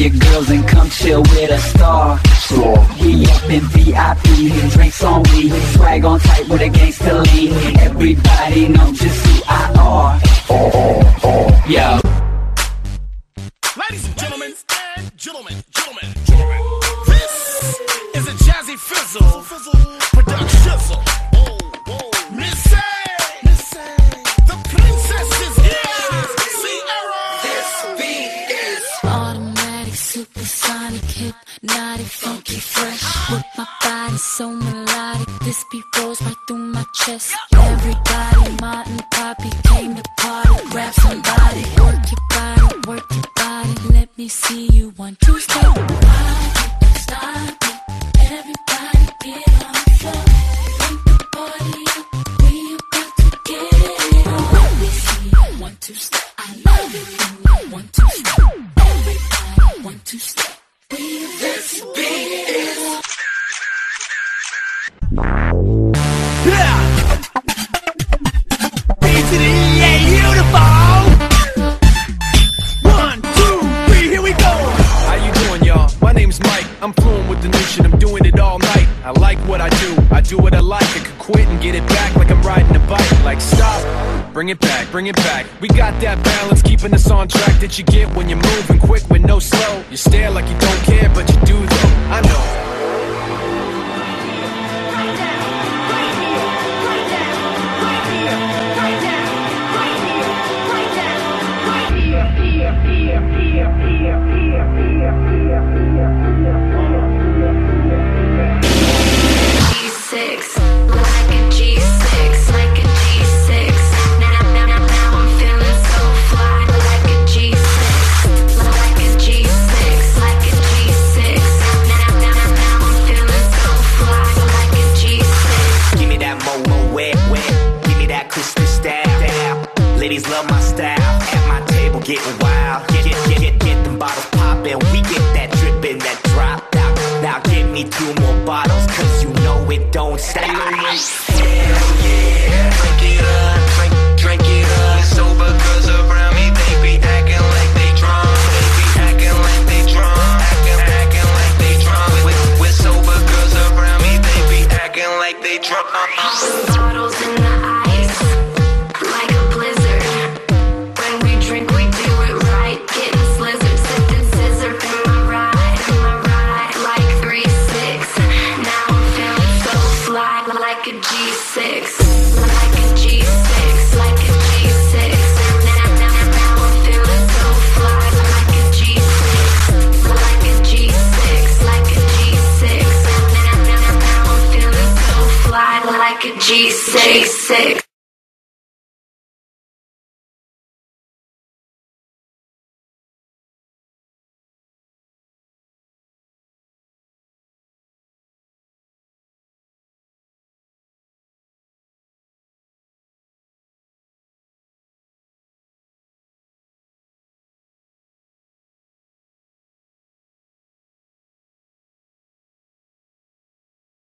your girls and come chill with a star. We up in VIP, drinks on me, swag on tight with a gangster lean. Everybody know just who I are. Yo. Ladies and gentlemen, this is a Jazzy Fizzle production. Missy, the princess is here. Sierra. This beat is automatic, supersonic, hypnotic, funky, fresh. With my body so melodic, this beat rolls right through my chest. Everybody, Martin, Poppy came to party. Grab somebody, work your body, work your body. Let me see you 1, 2, step. Stop it, everybody get on the floor. Bring the party up, we about to get it on. Let me see you 1, 2, step. I love it, 1, 2, step. Everybody, 1, 2, step. this beat is B to the E-A, beautiful. 1, 2, 3, here we go. How you doing, y'all? My name's Mike. I'm fluent with the new shit. I'm doing it all night. I like what I do what I like. I could quit and get it back like I'm riding a bike. Like stop, bring it back, bring it back. We got that balance, keeping us on track that you get when you're moving quick with no slow. You stare like you don't care, but you do though. I know. Ladies love my style, at my table getting wild. Get them bottles poppin', we get that drippin', that drop out. Now give me 2 more bottles, cause you know it don't stop. Hell yeah, drink it up, drink it up. Sober cause around me they be acting like they drunk. They be acting like they drunk, acting like they drunk. We're sober cause around me they be acting like they drunk. Bottles in the ice, like a blizzard. When we drink, we do it right. Getting slizzard, sipping scissor in my ride, like 3-6. Now I'm feeling so fly, like a G6, like a G6, like a G6. Now I'm feeling so fly, like a G6, like a G6, like a G6. Now I'm feeling so fly, like a G6.